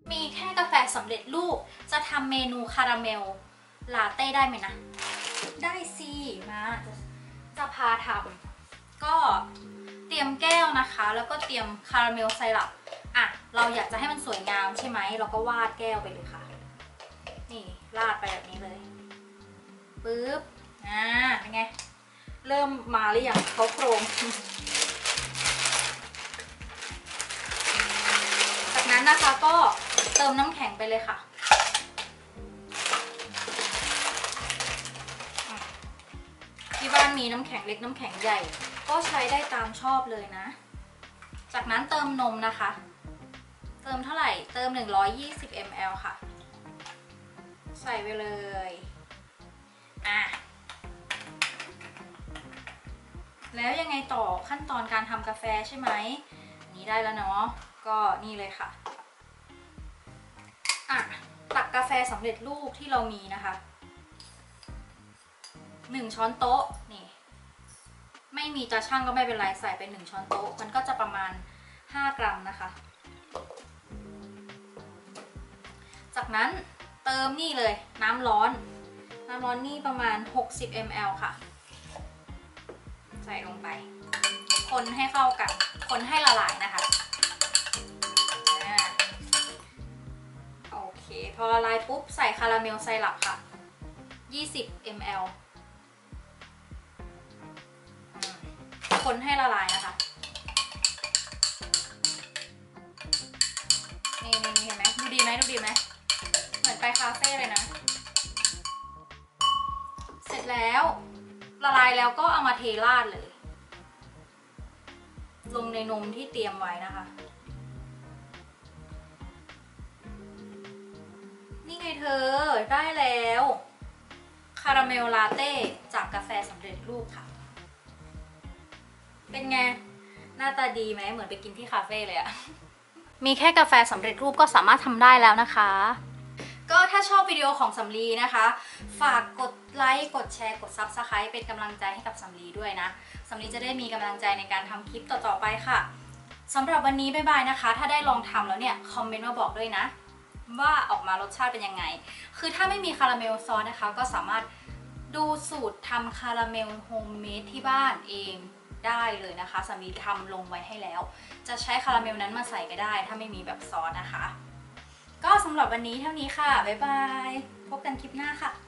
มีแค่กาแฟสำเร็จรูปจะทำเมนูคาราเมลลาเต้ได้ไหมนะได้สิมาจะพาทำก็เตรียมแก้วนะคะแล้วก็เตรียมคาราเมลไซรัปอ่ะเราอยากจะให้มันสวยงามใช่ไหมเราก็วาดแก้วไปเลยค่ะนี่ราดไปแบบนี้เลยปึ๊บเป็นไงเริ่มมาหรือยังเขาโครงจากนั้นนะคะก็เติมน้ำแข็งไปเลยค่ะที่บ้านมีน้ำแข็งเล็กน้ำแข็งใหญ่ก็ใช้ได้ตามชอบเลยนะจากนั้นเติมนมนะคะเติมเท่าไหร่เติม120 ml ค่ะใส่ไปเลยแล้วยังไงต่อขั้นตอนการทำกาแฟใช่ไหมนี้ได้แล้วเนาะก็นี่เลยค่ะตักกาแฟสำเร็จรูปที่เรามีนะคะ1 ช้อนโต๊ะนี่ไม่มีตาช่างก็ไม่เป็นไรใส่ไป1 ช้อนโต๊ะมันก็จะประมาณ5 กรัมนะคะจากนั้นเติมนี่เลยน้ำร้อนนี่ประมาณ60 ml ค่ะใส่ลงไปคนให้เข้ากันคนให้ละลายนะคะโอเคพอละลายปุ๊บใส่คาราเมลไซรัปค่ะ20 ml คนให้ละลายนะคะนี่เห็นไหมดูดีไหมเหมือนไปคาเฟ่เลยนะเสร็จแล้วละลายแล้วก็เอามาเทราดเลยลงในนมที่เตรียมไว้นะคะนี่ไงเธอได้แล้วคาราเมลลาเต้จากกาแฟสำเร็จรูปค่ะเป็นไงหน้าตาดีไหมเหมือนไปกินที่คาเฟ่เลยอะมีแค่กาแฟสำเร็จรูปก็สามารถทำได้แล้วนะคะก็ถ้าชอบวิดีโอของสำลีนะคะฝากกดไลค์กดแชร์กด Subscribe เป็นกำลังใจให้กับสำลีด้วยนะสำลีจะได้มีกำลังใจในการทำคลิปต่อๆไปค่ะสำหรับวันนี้บ๊ายบายนะคะถ้าได้ลองทำแล้วเนี่ยคอมเมนต์มาบอกด้วยนะว่าออกมารสชาติเป็นยังไงคือถ้าไม่มีคาราเมลซอสนะคะก็สามารถดูสูตรทำคาราเมลโฮมเมดที่บ้านเองได้เลยนะคะสำลีทำลงไว้ให้แล้วจะใช้คาราเมลนั้นมาใส่ก็ได้ถ้าไม่มีแบบซอสนะคะก็สำหรับวันนี้เท่านี้ค่ะบ๊ายบายพบกันคลิปหน้าค่ะ